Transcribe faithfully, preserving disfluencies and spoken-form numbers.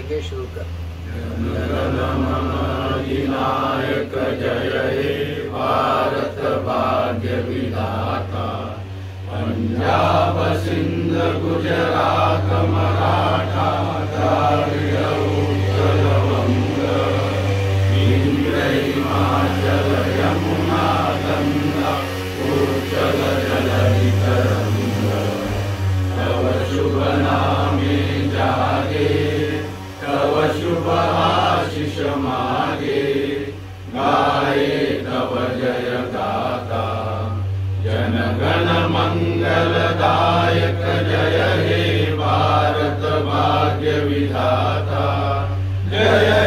के शुरू कर। नायक जय हे भारत भाग्य विधाता, पंजाब सिंध गुजरात मराठा द्राविड़ उत्कल वंग, इंद्र हिमाचल यमुना गंगा उच्चल जलधि तरंग, तव शुभ नामे जागे तव शुभ आशीष मागे, गाये तव जय गाथा जन गण मंगलदायक जय हे भारत भाग्य विधाता, जय